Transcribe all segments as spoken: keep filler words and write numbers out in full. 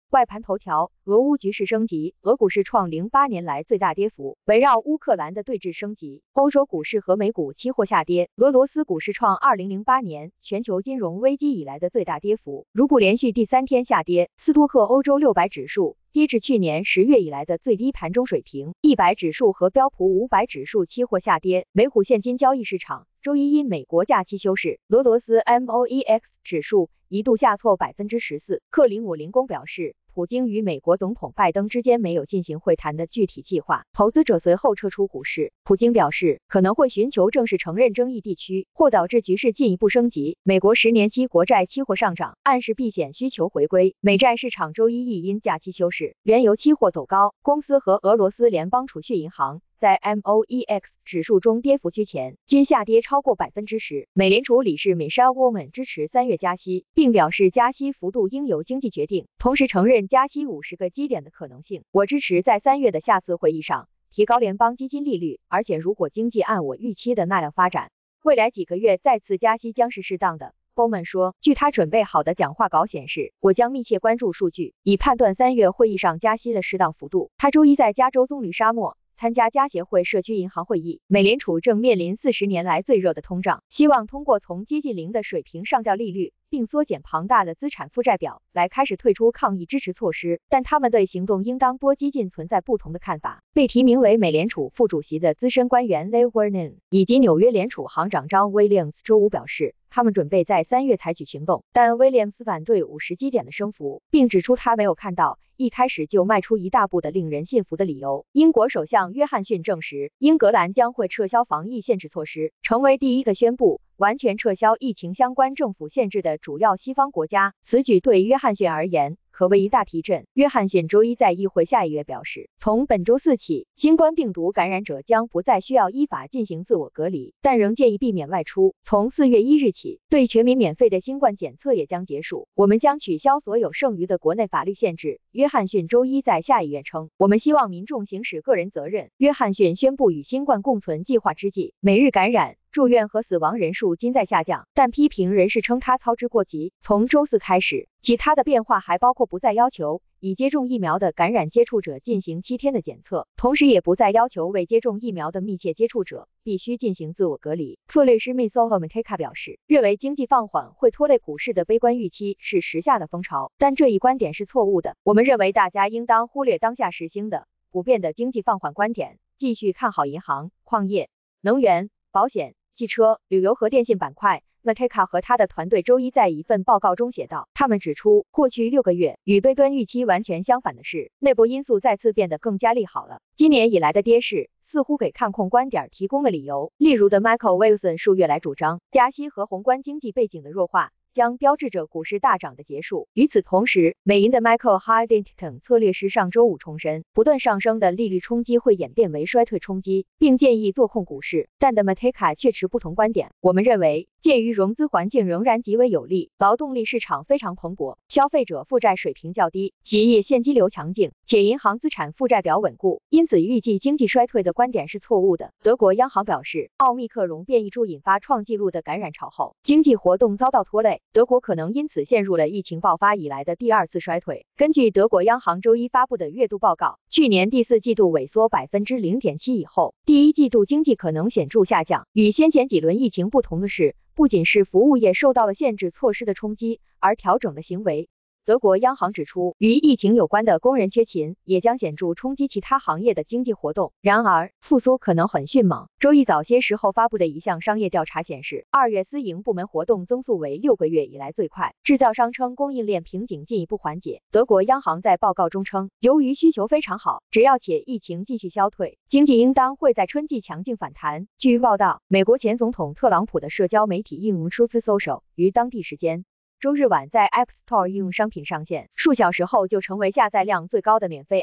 外盘头条：俄乌局势升级，俄股市创零八年来最大跌幅。围绕乌克兰的对峙升级，欧洲股市和美股期货下跌，俄罗斯股市创二零零八年全球金融危机以来的最大跌幅。如果连续第三天下跌，斯托克欧洲六百指数跌至去年十月以来的最低盘中水平，一百指数和标普五百指数期货下跌。美股现金交易市场周一因美国假期休市，俄罗斯 M O E X 指数一度下挫百分之十四。克林姆林宫表示，普京与美国总统拜登之间没有进行会谈的具体计划，投资者随后撤出股市。普京表示，可能会寻求正式承认争议地区，或导致局势进一步升级。美国十年期国债期货上涨，暗示避险需求回归。美债市场周一亦因假期休市，原油期货走高，公司和俄罗斯联邦储蓄银行在 M O E X 指数中跌幅居前，均下跌超过百分之十。美联储理事 Michelle Bowman 支持三月加息，并表示加息幅度应由经济决定，同时承认加息五十个基点的可能性。我支持在三月的下次会议上提高联邦基金利率，而且如果经济按我预期的那样发展，未来几个月再次加息将是适当的。Bowman 说，据他准备好的讲话稿显示，我将密切关注数据，以判断三月会议上加息的适当幅度。他周一在加州棕榈沙漠参加加协会社区银行会议。美联储正面临四十年来最热的通胀，希望通过从接近零的水平上调利率，并缩减庞大的资产负债表，来开始退出抗疫支持措施，但他们对行动应当多激进存在不同的看法。被提名为美联储副主席的资深官员 Lew Vernon 以及纽约联储行长 John Williams 周五表示，他们准备在三月采取行动，但 Williams 反对五十基点的升幅，并指出他没有看到一开始就迈出一大步的令人信服的理由。英国首相约翰逊证实，英格兰将会撤销防疫限制措施，成为第一个宣布完全撤销疫情相关政府限制的主要西方国家。此举对约翰逊而言可谓一大提振。约翰逊周一在议会下议院表示，从本周四起，新冠病毒感染者将不再需要依法进行自我隔离，但仍建议避免外出。从四月一日起，对全民免费的新冠检测也将结束。我们将取消所有剩余的国内法律限制。约翰逊周一在下议院称，我们希望民众行使个人责任。约翰逊宣布与新冠共存计划之际，每日感染、住院和死亡人数均在下降，但批评人士称他操之过急。从周四开始，其他的变化还包括不再要求已接种疫苗的感染接触者进行七天的检测，同时也不再要求未接种疫苗的密切接触者必须进行自我隔离。策略师 Misoho Mateka 表示，认为经济放缓会拖累股市的悲观预期是时下的风潮，但这一观点是错误的。我们认为大家应当忽略当下时兴的普遍的经济放缓观点，继续看好银行、矿业、能源、保险、汽车、旅游和电信板块。Mateka 和他的团队周一在一份报告中写道，他们指出，过去六个月与悲观预期完全相反的是，内部因素再次变得更加利好了。今年以来的跌势似乎给看空观点提供了理由，例如的 Michael Wilson 数月来主张，加息和宏观经济背景的弱化将标志着股市大涨的结束。与此同时，美银的 Michael Huntington 策略师上周五重申，不断上升的利率冲击会演变为衰退冲击，并建议做空股市。但的 Mateka 却持不同观点。我们认为，鉴于融资环境仍然极为有利，劳动力市场非常蓬勃，消费者负债水平较低，企业现金流强劲，且银行资产负债表稳固，因此预计经济衰退的观点是错误的。德国央行表示，奥密克戎变异株引发创纪录的感染潮后，经济活动遭到拖累。德国可能因此陷入了疫情爆发以来的第二次衰退。根据德国央行周一发布的月度报告，去年第四季度萎缩 百分之零点七 以后，第一季度经济可能显著下降。与先前几轮疫情不同的是，不仅是服务业受到了限制措施的冲击，而调整的行为。德国央行指出，与疫情有关的工人缺勤也将显著冲击其他行业的经济活动。然而，复苏可能很迅猛。周一早些时候发布的一项商业调查显示，二月私营部门活动增速为六个月以来最快。制造商称供应链瓶颈进一步缓解。德国央行在报告中称，由于需求非常好，只要且疫情继续消退，经济应当会在春季强劲反弹。据报道，美国前总统特朗普的社交媒体应用 Truth Social 于当地时间周日晚在 App Store 应用商品上线，数小时后就成为下载量最高的免费 App。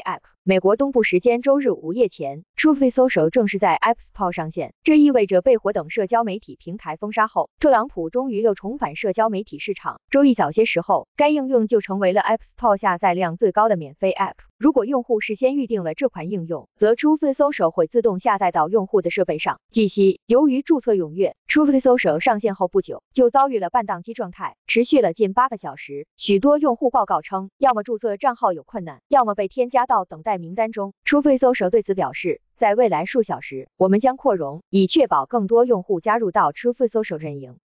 美国东部时间周日午夜前 ，Truth Social 正式在 App Store 上线，这意味着被火等社交媒体平台封杀后，特朗普终于又重返社交媒体市场。周一早些时候，该应用就成为了 App Store 下载量最高的免费 App。如果用户事先预定了这款应用，则 Truth Social 会自动下载到用户的设备上。据悉，由于注册踊跃 ，Truth Social 上线后不久就遭遇了半宕机状态，持续了近八个小时。许多用户报告称，要么注册账号有困难，要么被添加到等待名单中。Truth Social 对此表示，在未来数小时，我们将扩容，以确保更多用户加入到 Truth Social 阵营。